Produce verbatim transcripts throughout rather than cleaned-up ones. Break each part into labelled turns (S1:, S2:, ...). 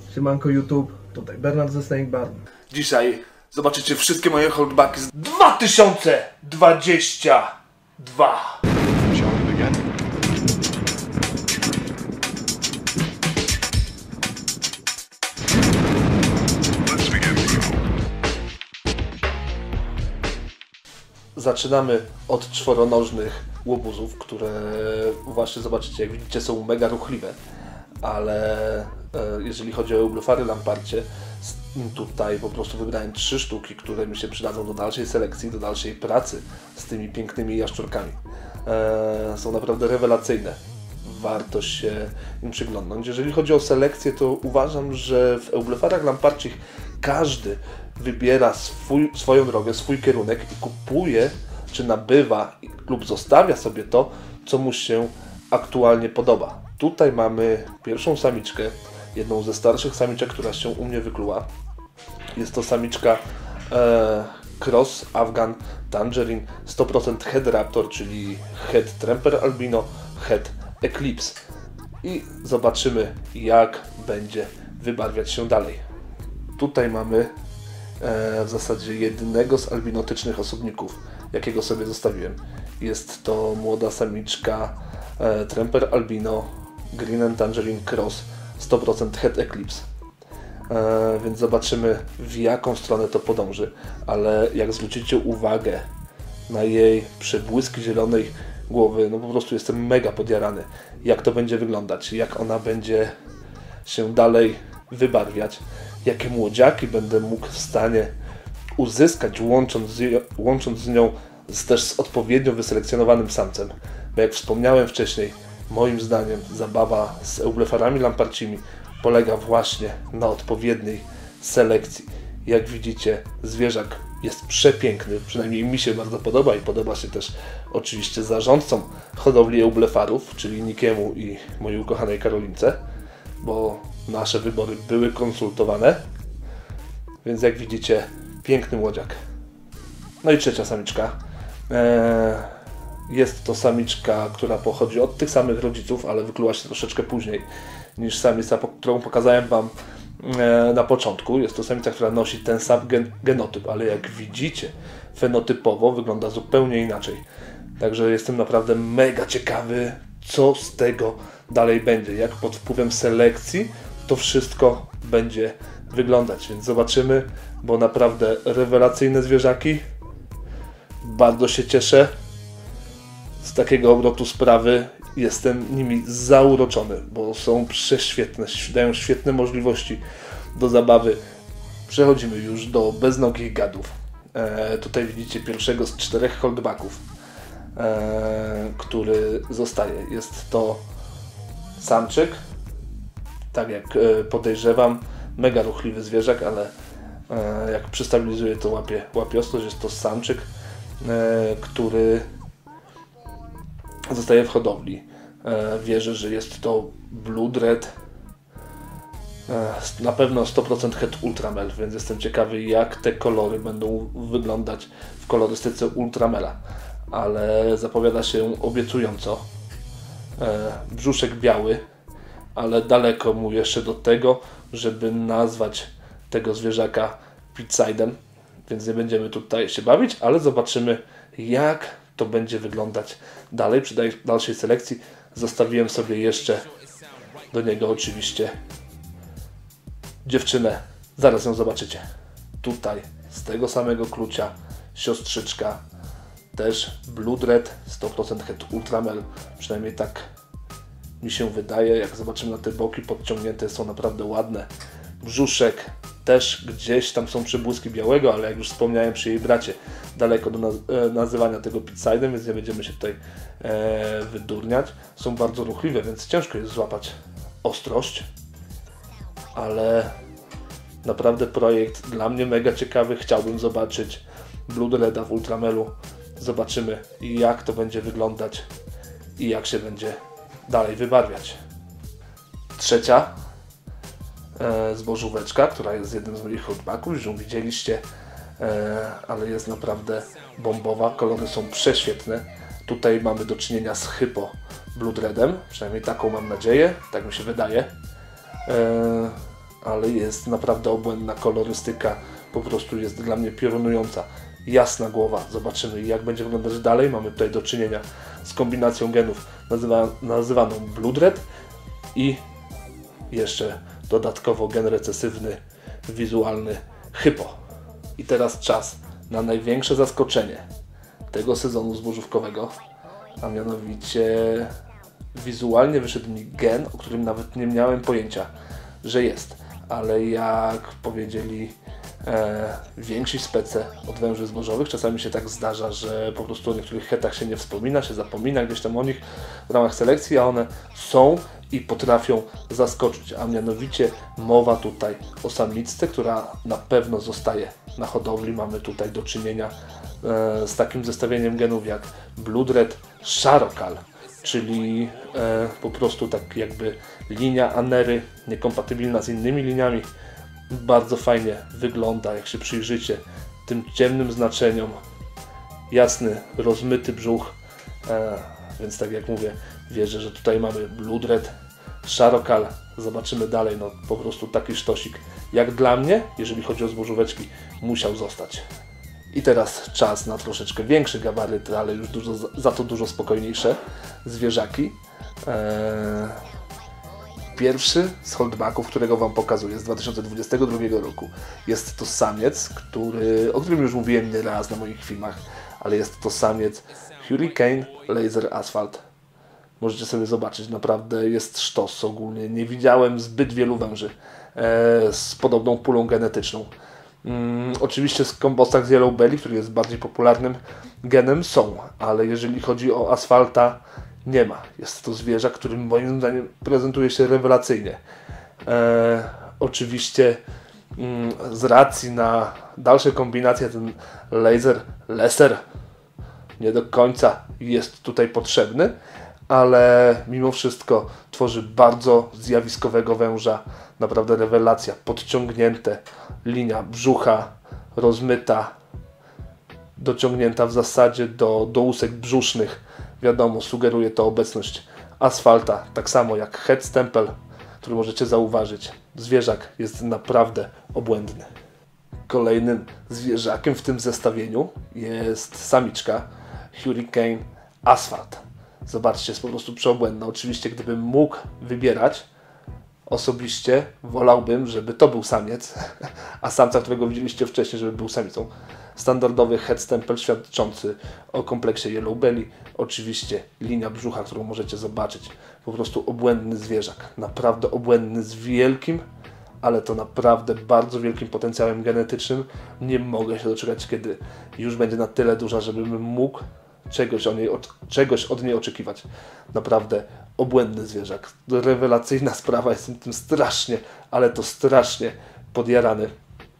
S1: Siemanko YouTube, tutaj Bernard ze Snake Barn.
S2: Dzisiaj zobaczycie wszystkie moje holdbacki z dwa tysiące dwudziestego drugiego. Zaczynamy od czworonożnych łobuzów, które właśnie zobaczycie, jak widzicie, są mega ruchliwe, ale e, jeżeli chodzi o Eublefary Lamparcie, tutaj po prostu wybrałem trzy sztuki, które mi się przydadzą do dalszej selekcji, do dalszej pracy z tymi pięknymi jaszczurkami. E, są naprawdę rewelacyjne. Warto się im przyglądnąć. Jeżeli chodzi o selekcję, to uważam, że w Eublefarach Lamparcich każdy wybiera swój, swoją drogę, swój kierunek i kupuje, czy nabywa lub zostawia sobie to, co mu się aktualnie podoba. Tutaj mamy pierwszą samiczkę, jedną ze starszych samiczek, która się u mnie wykluła. Jest to samiczka e, Cross Afghan Tangerine, sto procent Head Raptor, czyli Head Tremper Albino, Head Eclipse. I zobaczymy, jak będzie wybarwiać się dalej. Tutaj mamy e, w zasadzie jedynego z albinotycznych osobników, jakiego sobie zostawiłem. Jest to młoda samiczka e, Tremper Albino Green and Tangerine Cross, sto procent Head Eclipse. E, więc zobaczymy, w jaką stronę to podąży, ale jak zwrócicie uwagę na jej przebłyski zielonej głowy, no po prostu jestem mega podjarany, jak to będzie wyglądać, jak ona będzie się dalej wybarwiać, jakie młodziaki będę mógł w stanie uzyskać, łącząc z, łącząc z nią z, też z odpowiednio wyselekcjonowanym samcem. Bo jak wspomniałem wcześniej, moim zdaniem zabawa z Eublefarami Lamparcimi polega właśnie na odpowiedniej selekcji. Jak widzicie, zwierzak jest przepiękny, przynajmniej mi się bardzo podoba i podoba się też oczywiście zarządcom hodowli Eublefarów, czyli Nikiemu i mojej ukochanej Karolince, bo nasze wybory były konsultowane, więc jak widzicie, piękny młodziak. No i trzecia samiczka. Eee, jest to samiczka, która pochodzi od tych samych rodziców, ale wykluła się troszeczkę później niż samica, którą pokazałem Wam e, na początku. Jest to samica, która nosi ten sam gen genotyp, ale jak widzicie, fenotypowo wygląda zupełnie inaczej. Także jestem naprawdę mega ciekawy, co z tego dalej będzie, jak pod wpływem selekcji to wszystko będzie wyglądać, więc zobaczymy, bo naprawdę rewelacyjne zwierzaki. Bardzo się cieszę z takiego obrotu sprawy, jestem nimi zauroczony, bo są prześwietne, dają świetne możliwości do zabawy. Przechodzimy już do beznogich gadów. E, tutaj widzicie pierwszego z czterech holdbacków, e, który zostaje. Jest to samczyk, tak jak e, podejrzewam, mega ruchliwy zwierzak, ale e, jak przystabilizuje, to łapie, łapie ostrość. Jest to samczyk, e, który zostaje w hodowli. E, wierzę, że jest to Blue Dread, e, na pewno sto procent Head Ultramel, więc jestem ciekawy, jak te kolory będą wyglądać w kolorystyce Ultramela, ale zapowiada się obiecująco. E, brzuszek biały, ale daleko mu jeszcze do tego, żeby nazwać tego zwierzaka Pitsidem, więc nie będziemy tutaj się bawić, ale zobaczymy, jak to będzie wyglądać dalej. Przy dalszej selekcji zostawiłem sobie jeszcze do niego oczywiście dziewczynę. Zaraz ją zobaczycie. Tutaj z tego samego klucia siostrzyczka, też Blue Dread, sto procent Head Ultramel, przynajmniej tak mi się wydaje. Jak zobaczymy na te boki podciągnięte, są naprawdę ładne. Brzuszek też gdzieś tam są przybłyski białego, ale jak już wspomniałem przy jej bracie, daleko do naz nazywania tego Pitsidem, więc nie będziemy się tutaj e, wydurniać. Są bardzo ruchliwe, więc ciężko jest złapać ostrość, ale naprawdę projekt dla mnie mega ciekawy. Chciałbym zobaczyć Blue Dreada w Ultramelu. Zobaczymy, jak to będzie wyglądać i jak się będzie dalej wybarwiać. Trzecia e, zbożóweczka, która jest jednym z moich holdbacków, już ją widzieliście, e, ale jest naprawdę bombowa. Kolory są prześwietne. Tutaj mamy do czynienia z Hypo Blue Dreadem, przynajmniej taką mam nadzieję, tak mi się wydaje. E, ale jest naprawdę obłędna kolorystyka, po prostu jest dla mnie piorunująca. Jasna głowa, zobaczymy jak będzie wyglądać dalej. Mamy tutaj do czynienia z kombinacją genów nazywa, nazywaną Blood Red i jeszcze dodatkowo gen recesywny, wizualny Hypo. I teraz czas na największe zaskoczenie tego sezonu zbożówkowego, a mianowicie wizualnie wyszedł mi gen, o którym nawet nie miałem pojęcia, że jest, ale jak powiedzieli e, więksi spece od węży zbożowych, czasami się tak zdarza, że po prostu o niektórych hetach się nie wspomina, się zapomina gdzieś tam o nich w ramach selekcji, a one są i potrafią zaskoczyć, a mianowicie mowa tutaj o samiczce, która na pewno zostaje na hodowli. Mamy tutaj do czynienia e, z takim zestawieniem genów jak Blood Red Sharokal, czyli e, po prostu tak jakby linia Anery niekompatybilna z innymi liniami. Bardzo fajnie wygląda, jak się przyjrzycie tym ciemnym znaczeniom. Jasny, rozmyty brzuch, e, więc tak jak mówię, wierzę, że tutaj mamy Blood Red Sharokal. Zobaczymy dalej, no po prostu taki sztosik jak dla mnie, jeżeli chodzi o zbożóweczki, musiał zostać. I teraz czas na troszeczkę większy gabaryt, ale już dużo, za to dużo spokojniejsze zwierzaki. Eee, pierwszy z holdbacków, którego Wam pokazuję z dwa tysiące dwudziestego drugiego roku. Jest to samiec, który, o którym już mówiłem nieraz na moich filmach, ale jest to samiec Hurricane Laser Asphalt. Możecie sobie zobaczyć, naprawdę jest sztos ogólnie. Nie widziałem zbyt wielu węży e, z podobną pulą genetyczną. Mm, oczywiście w kombosach z Yellow Belly, który jest bardziej popularnym genem, są, ale jeżeli chodzi o Asfalta, nie ma. Jest to zwierzak, który moim zdaniem prezentuje się rewelacyjnie. E, oczywiście mm, z racji na dalsze kombinacje ten laser, laser nie do końca jest tutaj potrzebny, ale mimo wszystko tworzy bardzo zjawiskowego węża. Naprawdę rewelacja. Podciągnięte, linia brzucha rozmyta, dociągnięta w zasadzie do, do łusek brzusznych. Wiadomo, sugeruje to obecność Asfalta, tak samo jak head stempel, który możecie zauważyć. Zwierzak jest naprawdę obłędny. Kolejnym zwierzakiem w tym zestawieniu jest samiczka Hurricane Asphalt. Zobaczcie, jest po prostu przeobłędna. Oczywiście, gdybym mógł wybierać, osobiście wolałbym, żeby to był samiec, a samca, którego widzieliście wcześniej, żeby był samicą. Standardowy head stempel świadczący o kompleksie Yellow Belly. Oczywiście linia brzucha, którą możecie zobaczyć. Po prostu obłędny zwierzak. Naprawdę obłędny, z wielkim, ale to naprawdę bardzo wielkim potencjałem genetycznym. Nie mogę się doczekać, kiedy już będzie na tyle duża, żebym mógł Czegoś, o niej, czegoś od niej oczekiwać. Naprawdę obłędny zwierzak. Rewelacyjna sprawa. Jestem tym strasznie, ale to strasznie podjarany,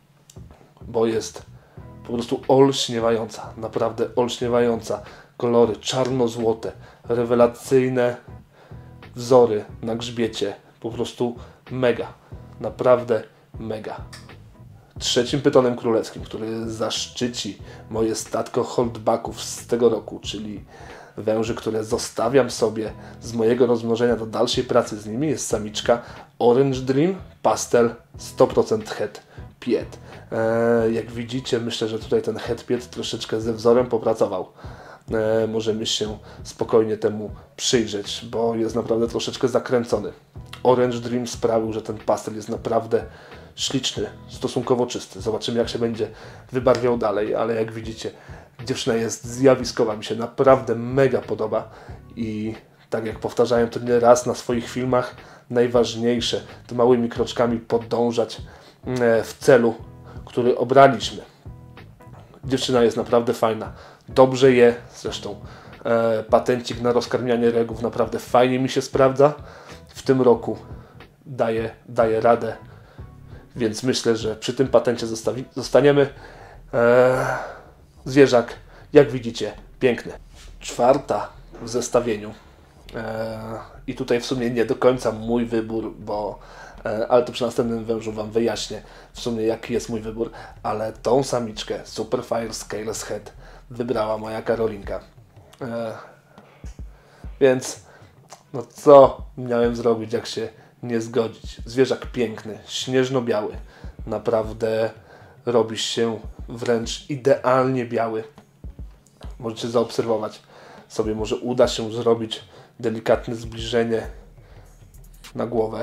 S2: bo jest po prostu olśniewająca. Naprawdę olśniewająca. Kolory czarno-złote. Rewelacyjne wzory na grzbiecie. Po prostu mega. Naprawdę mega. Trzecim pytonem królewskim, który zaszczyci moje statko holdbacków z tego roku, czyli węży, które zostawiam sobie z mojego rozmnożenia do dalszej pracy z nimi, jest samiczka Orange Dream Pastel sto procent Het Piet. Eee, jak widzicie, myślę, że tutaj ten Het Piet troszeczkę ze wzorem popracował. Eee, możemy się spokojnie temu przyjrzeć, bo jest naprawdę troszeczkę zakręcony. Orange Dream sprawił, że ten pastel jest naprawdę śliczny, stosunkowo czysty. Zobaczymy, jak się będzie wybarwiał dalej, ale jak widzicie, dziewczyna jest zjawiskowa, mi się naprawdę mega podoba i tak jak powtarzałem to nie raz na swoich filmach, najważniejsze, to małymi kroczkami podążać w celu, który obraliśmy. Dziewczyna jest naprawdę fajna, dobrze je, zresztą e, patencik na rozkarmianie regów naprawdę fajnie mi się sprawdza. W tym roku daje, daje radę, więc myślę, że przy tym patencie zostawi, zostaniemy. Eee, zwierzak, jak widzicie, piękny. Czwarta w zestawieniu. Eee, I tutaj w sumie nie do końca mój wybór, bo e, ale to przy następnym wężu Wam wyjaśnię w sumie jaki jest mój wybór, ale tą samiczkę Superfire Scaleless Head wybrała moja Karolinka. Eee, więc no co miałem zrobić, jak się nie zgodzić. Zwierzak piękny, śnieżno-biały. Naprawdę robi się wręcz idealnie biały. Możecie zaobserwować sobie, może uda się zrobić delikatne zbliżenie na głowę,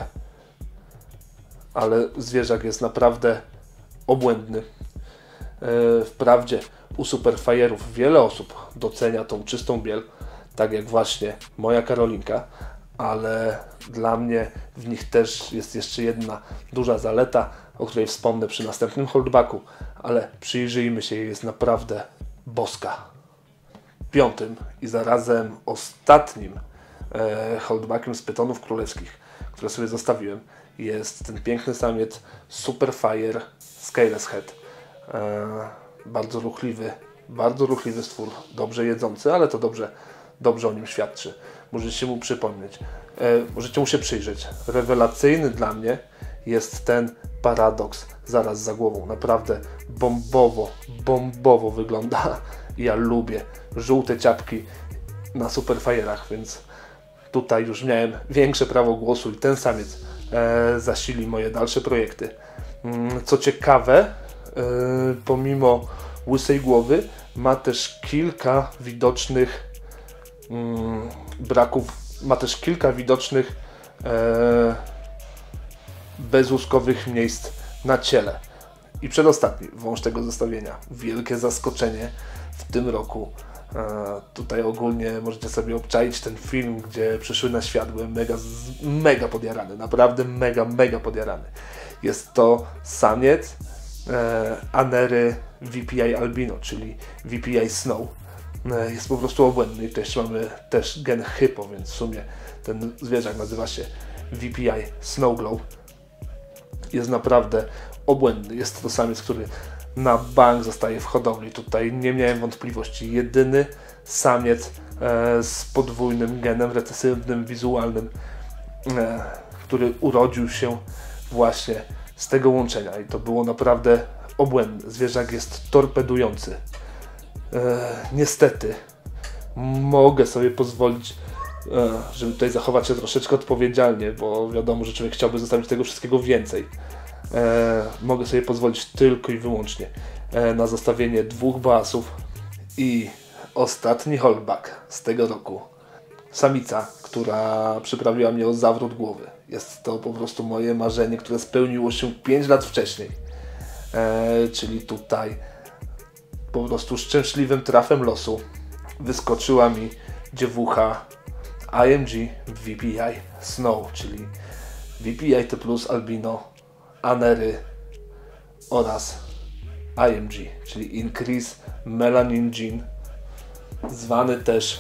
S2: ale zwierzak jest naprawdę obłędny. Wprawdzie u Superfire'ów wiele osób docenia tą czystą biel, tak jak właśnie moja Karolinka, ale dla mnie w nich też jest jeszcze jedna duża zaleta, o której wspomnę przy następnym holdbacku, ale przyjrzyjmy się jej, jest naprawdę boska. Piątym i zarazem ostatnim e, holdbackiem z pytonów królewskich, które sobie zostawiłem, jest ten piękny samiec Superfire Scaleless Head. E, bardzo ruchliwy, bardzo ruchliwy stwór, dobrze jedzący, ale to dobrze, dobrze o nim świadczy. Możecie mu przypomnieć, e, możecie mu się przyjrzeć. Rewelacyjny dla mnie jest ten paradoks zaraz za głową. Naprawdę bombowo, bombowo wygląda. Ja lubię żółte ciapki na Superfire'ach, więc tutaj już miałem większe prawo głosu i ten samiec e, zasili moje dalsze projekty. Co ciekawe, e, pomimo łysej głowy ma też kilka widocznych mm, braków, ma też kilka widocznych e, bezłuskowych miejsc na ciele. I przedostatni wąż tego zestawienia. Wielkie zaskoczenie w tym roku. E, tutaj ogólnie możecie sobie obczaić ten film, gdzie przyszły na świat. Byłem mega, mega podjarany. Naprawdę mega, mega podjarany. Jest to samiec e, Anery V P I Albino, czyli V P I Snow. E, jest po prostu obłędny. I też mamy też gen hypo, więc w sumie ten zwierzak nazywa się V P I Snowglow. Jest naprawdę obłędny. Jest to samiec, który na bank zostaje w hodowli. Tutaj nie miałem wątpliwości. Jedyny samiec e, z podwójnym genem recesywnym, wizualnym, e, który urodził się właśnie z tego łączenia. I to było naprawdę obłędne. Zwierzak jest torpedujący. E, niestety mogę sobie pozwolić, e, żeby tutaj zachować się troszeczkę odpowiedzialnie, bo wiadomo, że człowiek chciałby zostawić tego wszystkiego więcej. E, mogę sobie pozwolić tylko i wyłącznie e, na zostawienie dwóch boasów i ostatni holdback z tego roku. Samica, która przyprawiła mnie o zawrót głowy. Jest to po prostu moje marzenie, które spełniło się pięć lat wcześniej. E, czyli tutaj po prostu szczęśliwym trafem losu wyskoczyła mi dziewucha I M G V P I Snow, czyli V P I T plus Albino Anery oraz I M G, czyli Increase Melanin Gene, zwany też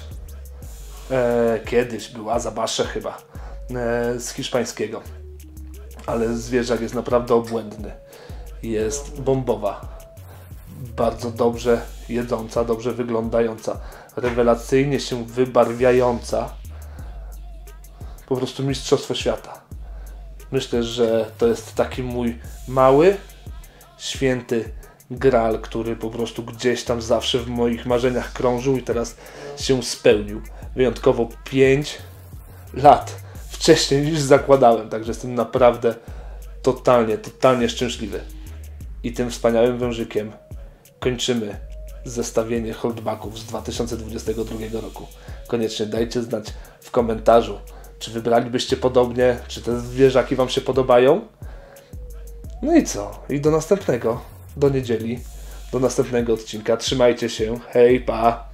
S2: e, kiedyś była Zabasze chyba e, z hiszpańskiego, ale zwierzak jest naprawdę obłędny, jest bombowa, bardzo dobrze jedząca, dobrze wyglądająca, rewelacyjnie się wybarwiająca, po prostu mistrzostwo świata. Myślę, że to jest taki mój mały, święty graal, który po prostu gdzieś tam zawsze w moich marzeniach krążył i teraz się spełnił. Wyjątkowo pięć lat wcześniej niż zakładałem, także jestem naprawdę totalnie, totalnie szczęśliwy. I tym wspaniałym wężykiem kończymy zestawienie holdbacków z dwa tysiące dwudziestego drugiego roku. Koniecznie dajcie znać w komentarzu, czy wybralibyście podobnie, czy te zwierzaki Wam się podobają. No i co? I do następnego, do niedzieli, do następnego odcinka. Trzymajcie się, hej, pa!